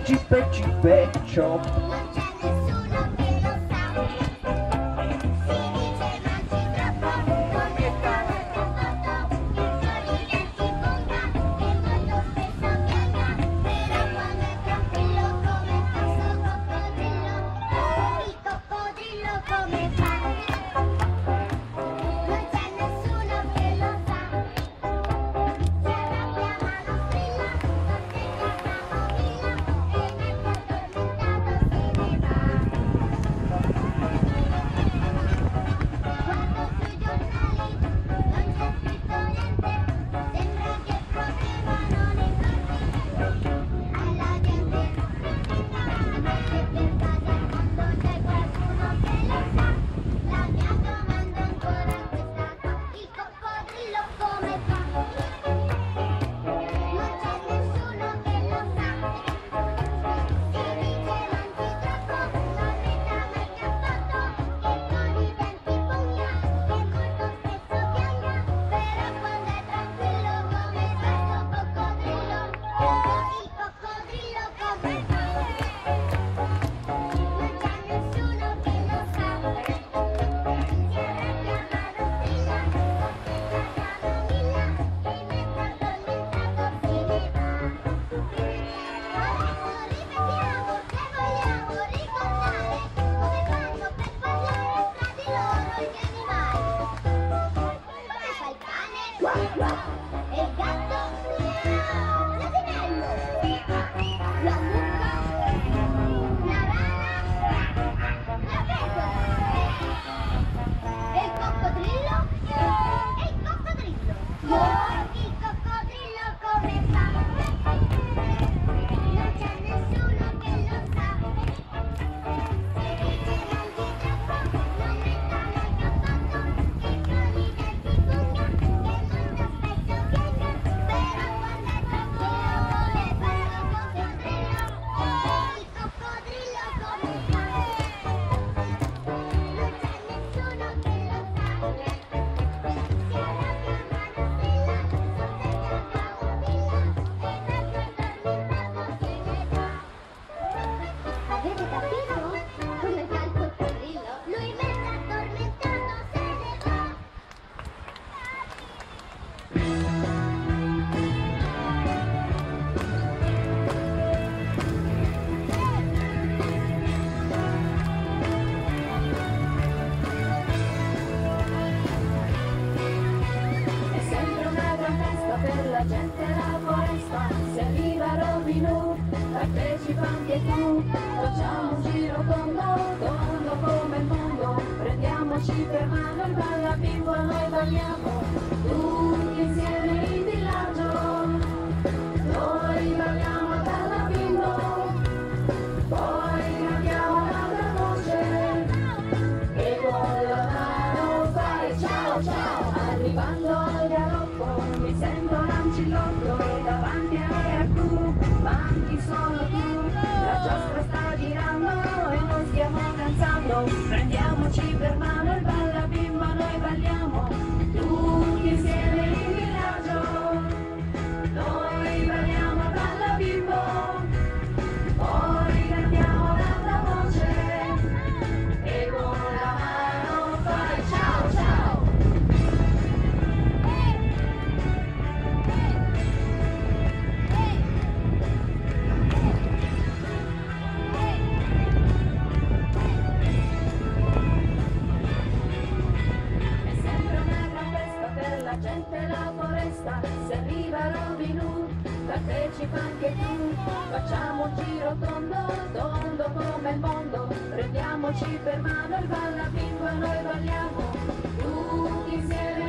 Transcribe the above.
peccio. Partecipa anche tu, facciamo un giro tondo, tondo come il mondo, prendiamoci per mano il ballabimbo, noi balliamo tutti insieme in villaggio, noi balliamo il ballabimbo, poi cantiamo un'altra voce, e con la mano fare ciao ciao, arrivando al galoppo, mi sento l'ancillotto, davanti a tu, ma chi sono tu? La giostra sta girando e noi stiamo danzando, prendiamoci per mano il ballabimbo, noi balliamo tutti insieme in villaggio, noi balliamo il ballabimbo, poi cantiamo l'altra voce e con la mano fai ciao ciao. Gente la foresta, se arriva Robin Hood, partecipa anche tu, facciamo un giro tondo, tondo come il mondo, prendiamoci per mano il ballabimbo e noi balliamo tutti insieme.